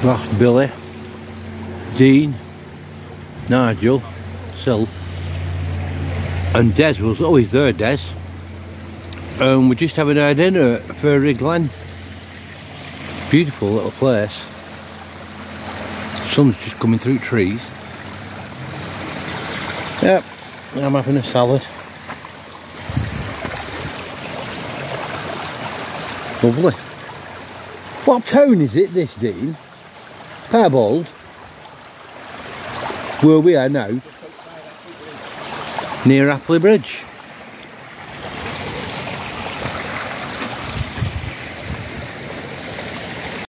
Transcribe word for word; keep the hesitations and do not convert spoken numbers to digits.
That's Billy, Dean, Nigel, Sil, and Des was always there, Des. And we're just having our dinner for Glen. Beautiful little place. Sun's just coming through trees. Yep, I'm having a salad. Lovely. What town is it, this, Dean? Piebald? Where we are now? Near Appley Bridge.